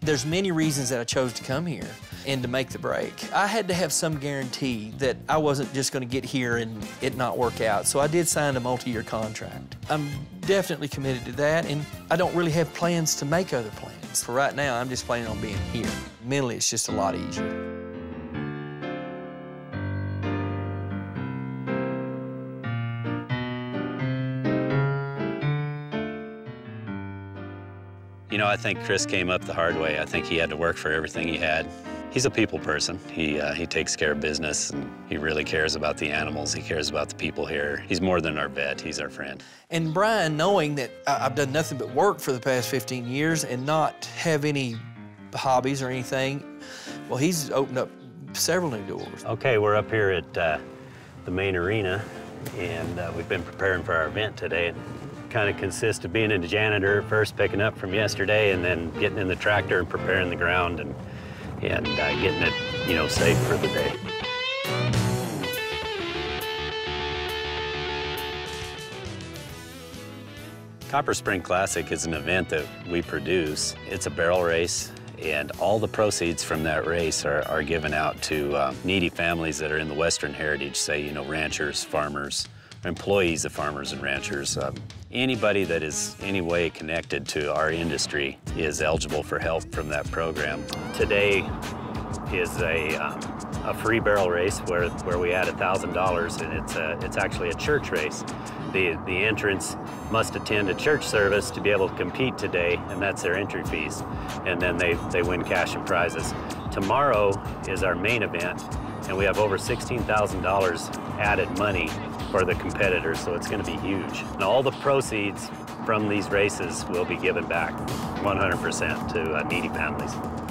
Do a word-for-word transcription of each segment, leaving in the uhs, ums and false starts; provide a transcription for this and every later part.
There's many reasons that I chose to come here and to make the break. I had to have some guarantee that I wasn't just going to get here and it not work out, so I did sign a multi-year contract. I'm definitely committed to that, and I don't really have plans to make other plans. For right now, I'm just planning on being here. Mentally, it's just a lot easier. You know, I think Chris came up the hard way. I think he had to work for everything he had. He's a people person. He, uh, he takes care of business, and he really cares about the animals. He cares about the people here. He's more than our vet. He's our friend. And Brian, knowing that I've done nothing but work for the past fifteen years and not have any hobbies or anything, well, he's opened up several new doors. Okay, we're up here at uh, the main arena, and uh, we've been preparing for our event today. Kind of consists of being a janitor first, picking up from yesterday, and then getting in the tractor and preparing the ground and and uh, getting it, you know, safe for the day. Copper Spring Classic is an event that we produce. It's a barrel race, and all the proceeds from that race are, are given out to uh, needy families that are in the Western Heritage, say, you know, ranchers, farmers, employees of farmers and ranchers. Um, anybody that is any way connected to our industry is eligible for help from that program. Today is a, um, a free barrel race where, where we add one thousand dollars, and it's, a, it's actually a church race. The, the entrants must attend a church service to be able to compete today, and that's their entry fees. And then they, they win cash and prizes. Tomorrow is our main event, and we have over sixteen thousand dollars added money for the competitors, so it's going to be huge. And all the proceeds from these races will be given back one hundred percent to uh, needy families.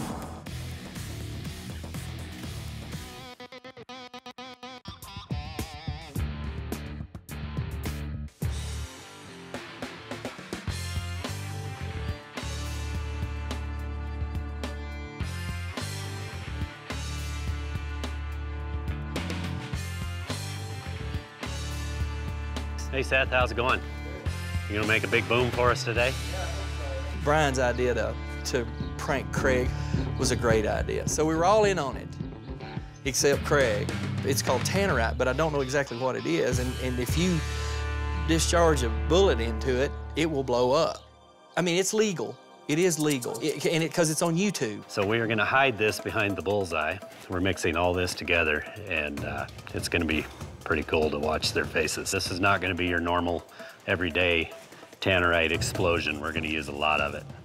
Hey Seth, how's it going? You gonna make a big boom for us today? Brian's idea to, to prank Craig was a great idea. So we were all in on it, except Craig. It's called tannerite, but I don't know exactly what it is. And, and if you discharge a bullet into it, it will blow up. I mean, it's legal. It is legal, it, and it because it's on YouTube. So we are gonna hide this behind the bullseye. We're mixing all this together, and uh, it's gonna be pretty cool to watch their faces. This is not gonna be your normal, everyday tannerite explosion. We're gonna use a lot of it.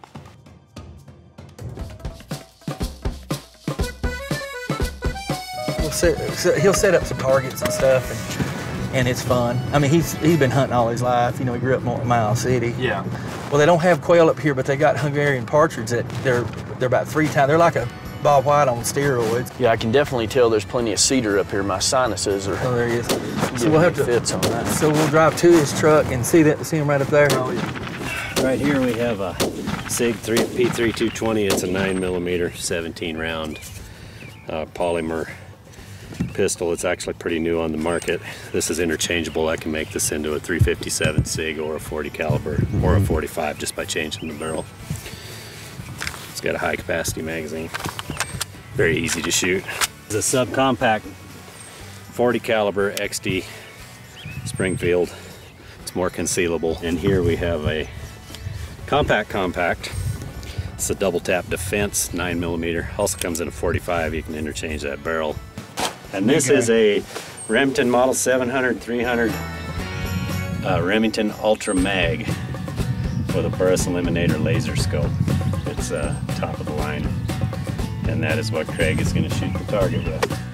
We'll set, he'll set up some targets and stuff, and, and it's fun. I mean, he's he's been hunting all his life. You know, he grew up in Miles City. Yeah. Well, they don't have quail up here, but they got Hungarian partridge that they're they're about three times. They're like a Bob White on steroids. Yeah, I can definitely tell there's plenty of cedar up here. My sinuses are. Oh, there he is. So we'll have to. Fits on that. So we'll drive to his truck and see that. See him right up there. Oh yeah. Right here we have a Sig P three two twenty. It's a nine millimeter, seventeen round uh, polymer pistol. It's actually pretty new on the market. This is interchangeable. I can make this into a three fifty-seven Sig or a forty caliber or a forty-five just by changing the barrel. It's got a high capacity magazine. Very easy to shoot. It's a subcompact forty caliber X D Springfield. It's more concealable. And here we have a compact compact. It's a double tap defense nine millimeter. Also comes in a forty-five. You can interchange that barrel. And this is a Remington Model seven hundred, three hundred uh, Remington Ultra Mag with a burst eliminator laser scope. It's uh, top of the line, and that is what Craig is going to shoot the target with.